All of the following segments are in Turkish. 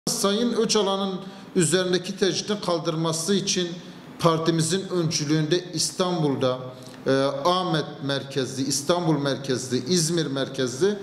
Sayın Öcalan'ın üzerindeki tecridin kaldırması için partimizin öncülüğünde İstanbul'da Ahmet merkezli, İstanbul merkezli, İzmir merkezli,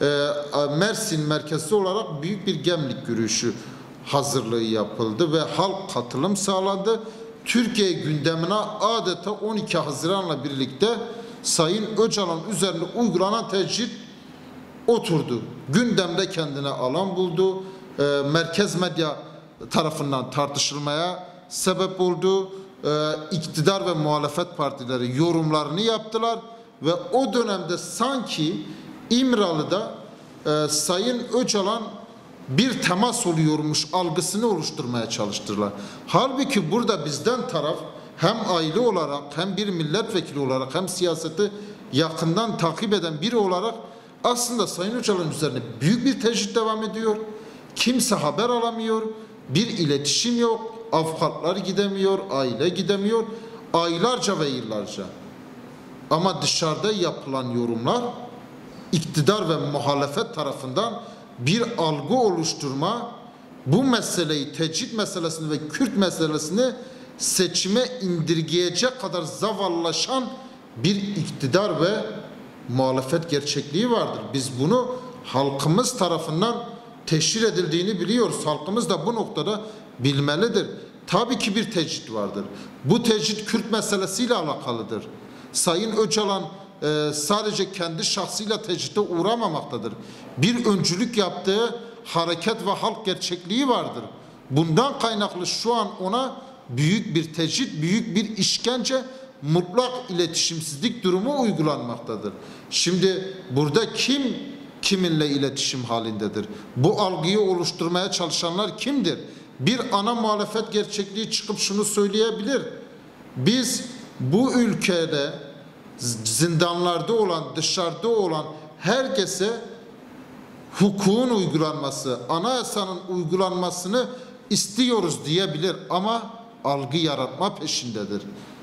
Mersin merkezli olarak büyük bir Gemlik yürüyüşü hazırlığı yapıldı ve halk katılım sağladı. Türkiye gündemine adeta 12 Haziran'la birlikte Sayın Öcalan üzerinde uygulanan tecrid oturdu. Gündemde kendine alan buldu. Merkez medya tarafından tartışılmaya sebep oldu. İktidar ve muhalefet partileri yorumlarını yaptılar ve o dönemde sanki İmralı'da Sayın Öcalan bir temas oluyormuş algısını oluşturmaya çalıştılar. Halbuki burada bizden taraf hem aile olarak hem bir milletvekili olarak hem siyaseti yakından takip eden biri olarak aslında Sayın Öcalan üzerine büyük bir tecrit devam ediyor. Kimse haber alamıyor. Bir iletişim yok. Avukatlar gidemiyor. Aile gidemiyor. Aylarca ve yıllarca. Ama dışarıda yapılan yorumlar iktidar ve muhalefet tarafından bir algı oluşturma, bu meseleyi, tecrit meselesini ve Kürt meselesini seçime indirgeyecek kadar zavallılaşan bir iktidar ve muhalefet gerçekliği vardır. Biz bunu halkımız tarafından teşhir edildiğini biliyoruz. Halkımız da bu noktada bilmelidir. Tabii ki bir tecrit vardır. Bu tecrit Kürt meselesiyle alakalıdır. Sayın Öcalan sadece kendi şahsıyla tecritte uğramamaktadır. Bir öncülük yaptığı hareket ve halk gerçekliği vardır. Bundan kaynaklı şu an ona büyük bir tecrit, büyük bir işkence, mutlak iletişimsizlik durumu uygulanmaktadır. Şimdi burada kim kiminle iletişim halindedir? Bu algıyı oluşturmaya çalışanlar kimdir? Bir ana muhalefet gerçekliği çıkıp şunu söyleyebilir. Biz bu ülkede zindanlarda olan, dışarıda olan herkese hukukun uygulanması, anayasanın uygulanmasını istiyoruz diyebilir ama algı yaratma peşindedir.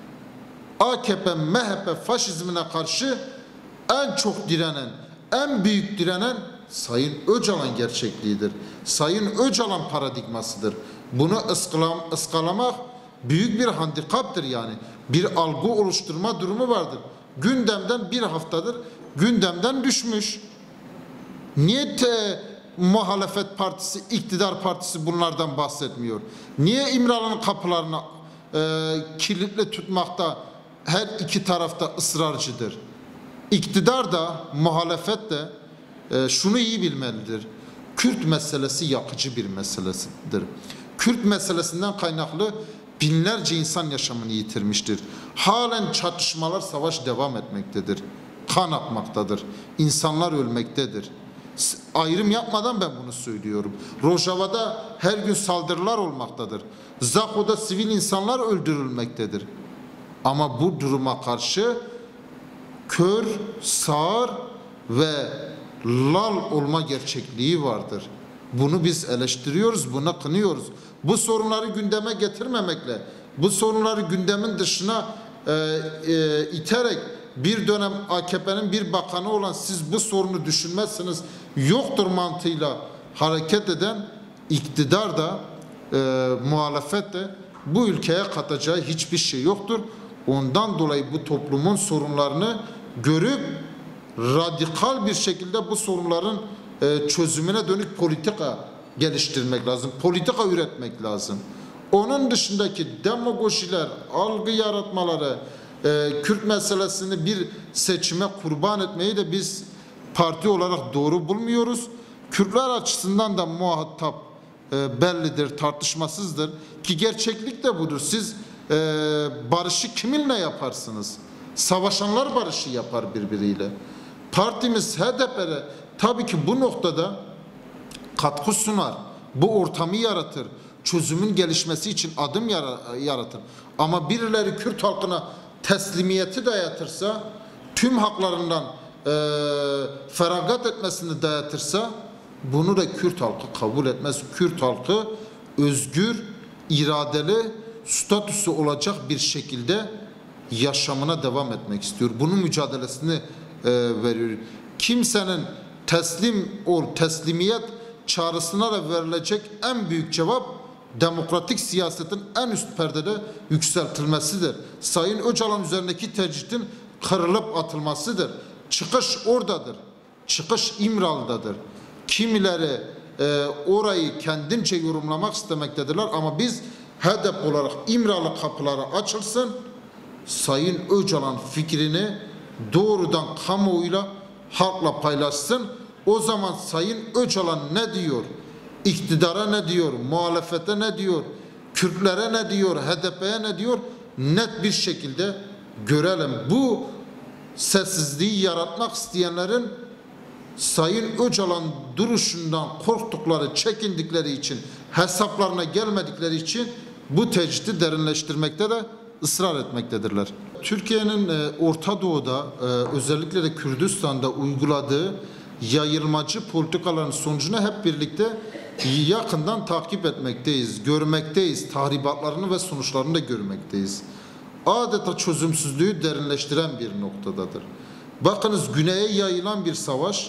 AKP, MHP faşizmine karşı en çok direnen, en büyük direnen Sayın Öcalan gerçekliğidir. Sayın Öcalan paradigmasıdır. Bunu ıskalamak büyük bir handikaptır yani. Bir algı oluşturma durumu vardır. Gündemden bir haftadır gündemden düşmüş. Niye muhalefet partisi, iktidar partisi bunlardan bahsetmiyor? Niye İmralı'nın kapılarını kilitli tutmakta her iki tarafta ısrarcıdır? İktidar da muhalefet de şunu iyi bilmelidir. Kürt meselesi yakıcı bir meselesidir. Kürt meselesinden kaynaklı binlerce insan yaşamını yitirmiştir. Halen çatışmalar, savaş devam etmektedir. Kan akmaktadır. İnsanlar ölmektedir. Ayrım yapmadan ben bunu söylüyorum. Rojava'da her gün saldırılar olmaktadır. Zako'da sivil insanlar öldürülmektedir. Ama bu duruma karşı kör, sağır ve lal olma gerçekliği vardır. Bunu biz eleştiriyoruz, buna kınıyoruz. Bu sorunları gündeme getirmemekle, bu sorunları gündemin dışına iterek bir dönem AKP'nin bir bakanı olan siz bu sorunu düşünmezsiniz, yoktur mantığıyla hareket eden iktidar da muhalefet de bu ülkeye katacağı hiçbir şey yoktur. Ondan dolayı bu toplumun sorunlarını görüp radikal bir şekilde bu sorunların çözümüne dönük politika geliştirmek lazım. Politika üretmek lazım. Onun dışındaki demagojiler, algı yaratmaları, Kürt meselesini bir seçime kurban etmeyi de biz parti olarak doğru bulmuyoruz. Kürtler açısından da muhatap bellidir, tartışmasızdır. Ki gerçeklik de budur. Siz barışı kiminle yaparsınız? Savaşanlar barışı yapar birbiriyle. Partimiz HDP'ye tabii ki bu noktada katkı sunar. Bu ortamı yaratır. Çözümün gelişmesi için adım yaratır. Ama birileri Kürt halkına teslimiyeti dayatırsa, tüm haklarından feragat etmesini dayatırsa bunu da Kürt halkı kabul etmez. Kürt halkı özgür, iradeli, statüsü olacak bir şekilde yaşamına devam etmek istiyor. Bunun mücadelesini veriyor. Kimsenin teslim ol, teslimiyet çağrısına da verilecek en büyük cevap demokratik siyasetin en üst perdede yükseltilmesidir. Sayın Öcalan üzerindeki tecritin kırılıp atılmasıdır. Çıkış oradadır. Çıkış İmralı'dadır. Kimileri orayı kendince yorumlamak istemektedirler ama biz hedef olarak İmralı kapıları açılsın, Sayın Öcalan fikrini doğrudan kamuoyuyla, halkla paylaşsın. O zaman Sayın Öcalan ne diyor? İktidara ne diyor? Muhalefete ne diyor? Kürtlere ne diyor? HDP'ye ne diyor? Net bir şekilde görelim. Bu sessizliği yaratmak isteyenlerin Sayın Öcalan duruşundan korktukları, çekindikleri için, hesaplarına gelmedikleri için bu tecridi derinleştirmekte de ısrar etmektedirler. Türkiye'nin Orta Doğu'da özellikle de Kürdistan'da uyguladığı yayılmacı politikaların sonucunu hep birlikte yakından takip etmekteyiz, görmekteyiz. Tahribatlarını ve sonuçlarını da görmekteyiz. Adeta çözümsüzlüğü derinleştiren bir noktadadır. Bakınız, güneye yayılan bir savaş,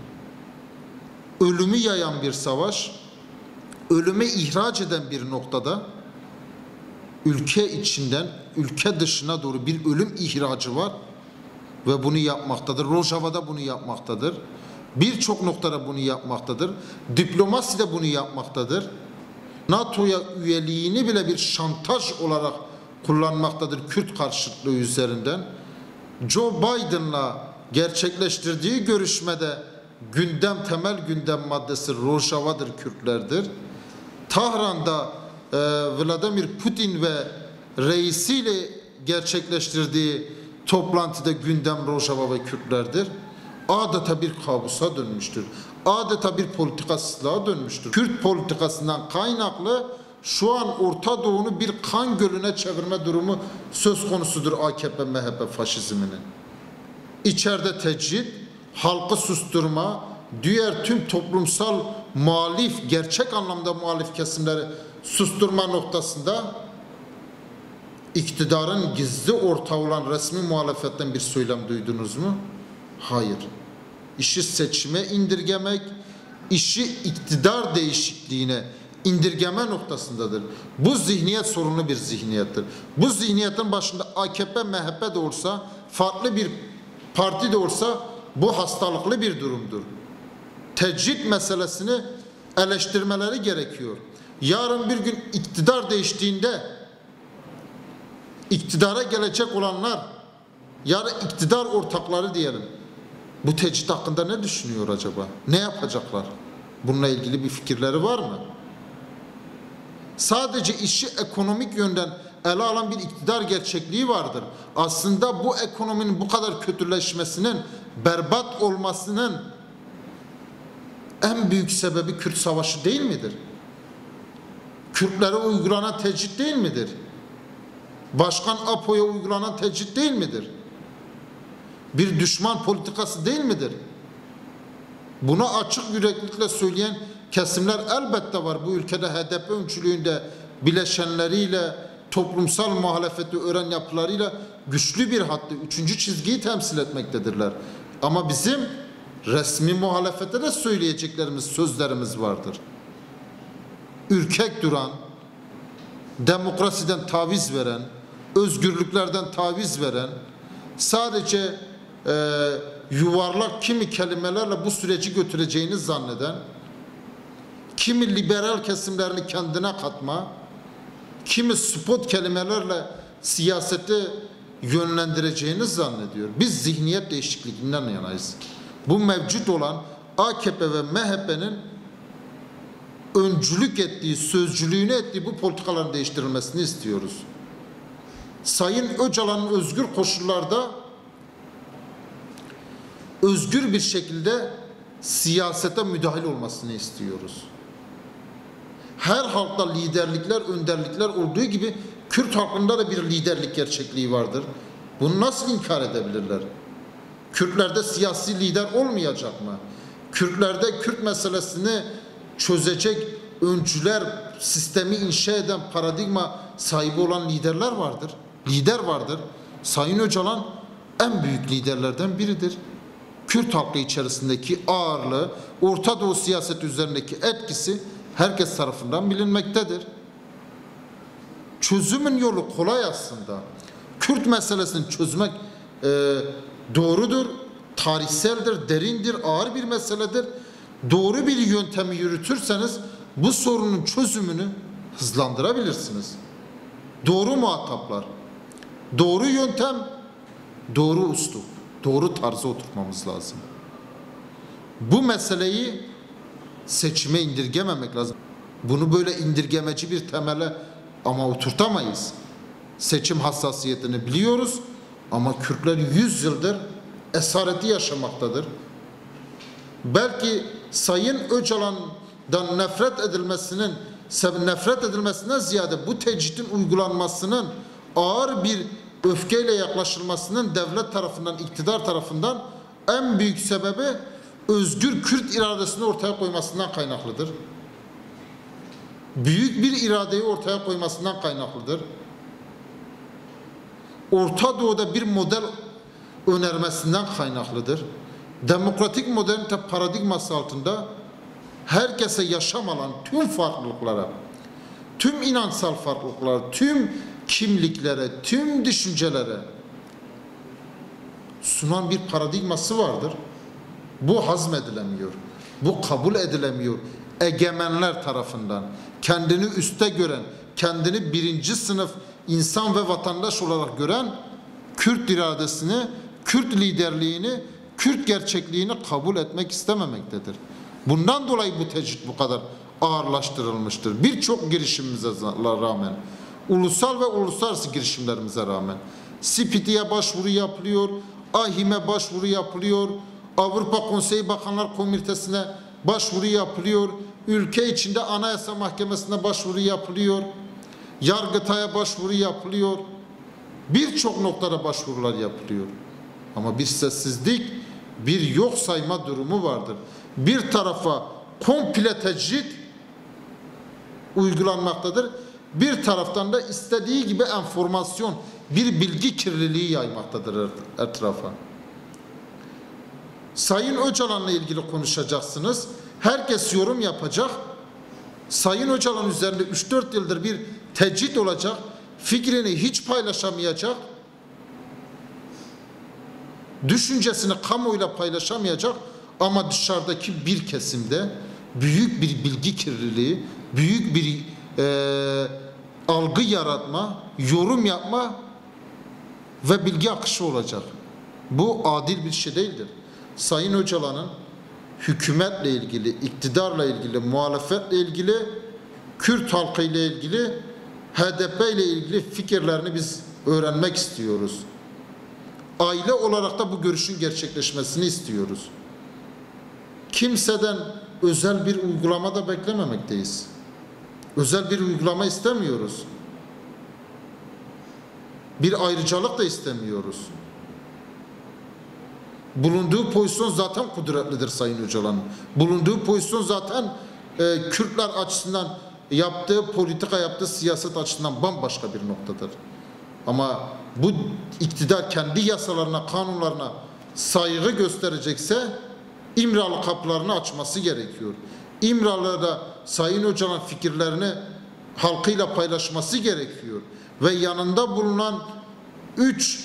ölümü yayan bir savaş, ölümü ihraç eden bir noktada ülke içinden ülke dışına doğru bir ölüm ihracı var ve bunu yapmaktadır. Rojava'da bunu yapmaktadır. Birçok noktada bunu yapmaktadır. Diplomasi de bunu yapmaktadır. NATO'ya üyeliğini bile bir şantaj olarak kullanmaktadır Kürt karşıtlığı üzerinden. Joe Biden'la gerçekleştirdiği görüşmede temel gündem maddesi Rojava'dır, Kürtlerdir. Tahran'da Vladimir Putin ve reisiyle gerçekleştirdiği toplantıda gündem Rojava ve Kürtlerdir. Adeta bir kabusa dönmüştür. Adeta bir politikasızlığa dönmüştür. Kürt politikasından kaynaklı şu an Orta Doğu'nu bir kan gölüne çevirme durumu söz konusudur AKP, MHP faşizminin. İçeride tecrit, halkı susturma, diğer tüm toplumsal muhalif, gerçek anlamda muhalif kesimleri susturma noktasında iktidarın gizli ortağı olan resmi muhalefetten bir söylem duydunuz mu? Hayır. İşi seçime indirgemek, işi iktidar değişikliğine indirgeme noktasındadır. Bu zihniyet sorunlu bir zihniyettir. Bu zihniyetin başında AKP, MHP de olsa, farklı bir parti de olsa bu hastalıklı bir durumdur. Tecrit meselesini eleştirmeleri gerekiyor. Yarın bir gün iktidar değiştiğinde iktidara gelecek olanlar, yarın iktidar ortakları diyelim, bu tecrit hakkında ne düşünüyor acaba? Ne yapacaklar? Bununla ilgili bir fikirleri var mı? Sadece işi ekonomik yönden ele alan bir iktidar gerçekliği vardır. Aslında bu ekonominin bu kadar kötüleşmesinin, berbat olmasının en büyük sebebi Kürt Savaşı değil midir? Kürtlere uygulanan tecrit değil midir? Başkan Apo'ya uygulanan tecrit değil midir? Bir düşman politikası değil midir? Bunu açık yüreklilikle söyleyen kesimler elbette var. Bu ülkede HDP öncülüğünde bileşenleriyle, toplumsal muhalefeti öğren yapılarıyla güçlü bir hattı, üçüncü çizgiyi temsil etmektedirler. Ama bizim resmi muhalefete de söyleyeceklerimiz, sözlerimiz vardır. Ürkek duran, demokrasiden taviz veren, özgürlüklerden taviz veren, sadece yuvarlak kimi kelimelerle bu süreci götüreceğini zanneden, kimi liberal kesimlerini kendine katma, kimi spot kelimelerle siyaseti yönlendireceğini zannediyor. Biz zihniyet değişikliğinden yanayız. Bu mevcut olan AKP ve MHP'nin öncülük ettiği, sözcülüğünü ettiği bu politikaların değiştirilmesini istiyoruz. Sayın Öcalan'ın özgür koşullarda özgür bir şekilde siyasete müdahil olmasını istiyoruz. Her halkta liderlikler, önderlikler olduğu gibi Kürt halkında da bir liderlik gerçekliği vardır. Bunu nasıl inkar edebilirler? Kürtlerde siyasi lider olmayacak mı? Kürtlerde Kürt meselesini çözecek öncüler, sistemi inşa eden, paradigma sahibi olan liderler vardır. Lider vardır. Sayın Öcalan en büyük liderlerden biridir. Kürt halkı içerisindeki ağırlığı, Orta Doğu siyaseti üzerindeki etkisi herkes tarafından bilinmektedir. Çözümün yolu kolay aslında. Kürt meselesini çözmek doğrudur, tarihseldir, derindir, ağır bir meseledir. Doğru bir yöntemi yürütürseniz bu sorunun çözümünü hızlandırabilirsiniz. Doğru muhataplar, doğru yöntem, doğru üslup, doğru tarza oturtmamız lazım. Bu meseleyi seçime indirgememek lazım. Bunu böyle indirgemeci bir temele ama oturtamayız. Seçim hassasiyetini biliyoruz ama Kürtler 100 yıldır esareti yaşamaktadır. Belki Sayın Öcalan'dan nefret edilmesinden ziyade bu tecritin uygulanmasının ağır bir öfkeyle yaklaşılmasının devlet tarafından, iktidar tarafından en büyük sebebi özgür Kürt iradesini ortaya koymasından kaynaklıdır. Büyük bir iradeyi ortaya koymasından kaynaklıdır. Orta Doğu'da bir model önermesinden kaynaklıdır. Demokratik modernite paradigması altında herkese yaşam alan tüm farklılıklara, tüm inançsal farklılıklara, tüm kimliklere, tüm düşüncelere sunan bir paradigması vardır. Bu hazmedilemiyor. Bu kabul edilemiyor. Egemenler tarafından kendini üste gören, kendini birinci sınıf insan ve vatandaş olarak gören Kürt iradesini, Kürt liderliğini, Kürt gerçekliğini kabul etmek istememektedir. Bundan dolayı bu tecrit bu kadar ağırlaştırılmıştır. Birçok girişimimize rağmen, ulusal ve uluslararası girişimlerimize rağmen CPT'ye başvuru yapılıyor, AİHM'e başvuru yapılıyor, Avrupa Konseyi Bakanlar Komitesi'ne başvuru yapılıyor, ülke içinde Anayasa Mahkemesi'ne başvuru yapılıyor, Yargıtay'a başvuru yapılıyor, birçok noktada başvurular yapılıyor. Ama bir sessizlik, bir yok sayma durumu vardır. Bir tarafa komple tecrit uygulanmaktadır. Bir taraftan da istediği gibi enformasyon, bir bilgi kirliliği yaymaktadır etrafa. Sayın Öcalan'la ilgili konuşacaksınız. Herkes yorum yapacak. Sayın Öcalan üzerinde 3-4 yıldır bir tecrit olacak. Fikrini hiç paylaşamayacak. Düşüncesini kamuoyuyla paylaşamayacak. Ama dışarıdaki bir kesimde büyük bir bilgi kirliliği, büyük bir algı yaratma, yorum yapma ve bilgi akışı olacak. Bu adil bir şey değildir. Sayın Öcalan'ın hükümetle ilgili, iktidarla ilgili, muhalefetle ilgili, Kürt halkıyla ilgili, HDP ile ilgili fikirlerini biz öğrenmek istiyoruz. Aile olarak da bu görüşün gerçekleşmesini istiyoruz. Kimseden özel bir uygulama da beklememekteyiz. Özel bir uygulama istemiyoruz. Bir ayrıcalık da istemiyoruz. Bulunduğu pozisyon zaten kudretlidir Sayın Öcalan'ın. Bulunduğu pozisyon zaten Kürtler açısından yaptığı politika, yaptığı siyaset açısından bambaşka bir noktadır. Ama bu iktidar kendi yasalarına, kanunlarına saygı gösterecekse İmralı kapılarını açması gerekiyor. İmralı'da Sayın Öcalan fikirlerini halkıyla paylaşması gerekiyor. Ve yanında bulunan 3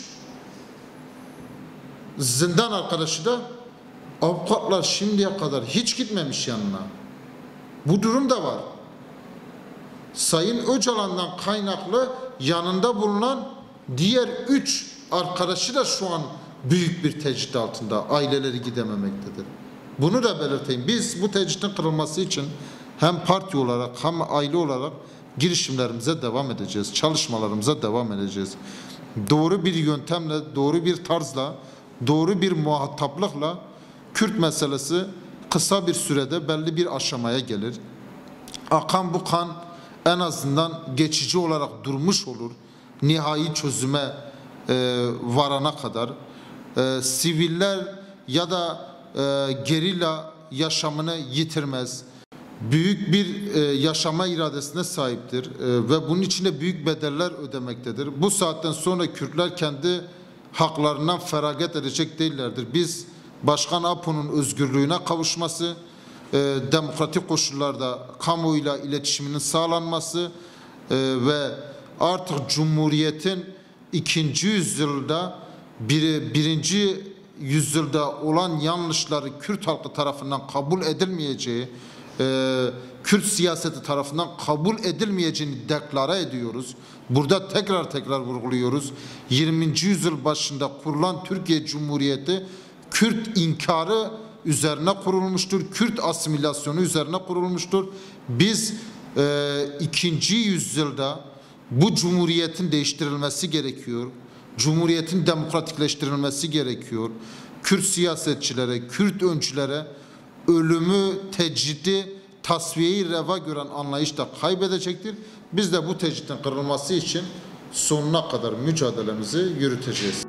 zindan arkadaşı da avukatlar şimdiye kadar hiç gitmemiş yanına. Bu durum da var. Sayın Öcalan'dan kaynaklı yanında bulunan diğer 3 arkadaşı da şu an büyük bir tecrit altında. Aileleri gidememektedir. Bunu da belirteyim. Biz bu tecritin kırılması için hem parti olarak hem aile olarak girişimlerimize devam edeceğiz. Çalışmalarımıza devam edeceğiz. Doğru bir yöntemle, doğru bir tarzla, doğru bir muhataplıkla Kürt meselesi kısa bir sürede belli bir aşamaya gelir. Akan bu kan en azından geçici olarak durmuş olur. Nihai çözüme varana kadar. Siviller ya da gerilla yaşamını yitirmez. Büyük bir yaşama iradesine sahiptir ve bunun içinde büyük bedeller ödemektedir. Bu saatten sonra Kürtler kendi haklarından feragat edecek değillerdir. Biz Başkan Apo'nun özgürlüğüne kavuşması, demokratik koşullarda kamuoyuyla iletişiminin sağlanması ve artık Cumhuriyet'in ikinci yüzyılda birinci yüzyılda olan yanlışları Kürt halkı tarafından kabul edilmeyeceği, Kürt siyaseti tarafından kabul edilmeyeceğini deklare ediyoruz. Burada tekrar vurguluyoruz. 20. yüzyıl başında kurulan Türkiye Cumhuriyeti Kürt inkarı üzerine kurulmuştur. Kürt asimilasyonu üzerine kurulmuştur. Biz ikinci yüzyılda bu cumhuriyetin değiştirilmesi gerekiyor. Cumhuriyetin demokratikleştirilmesi gerekiyor. Kürt siyasetçilere, Kürt öncülere ölümü, tecridi, tasfiyeyi reva gören anlayış da kaybedecektir. Biz de bu tecritin kırılması için sonuna kadar mücadelemizi yürüteceğiz.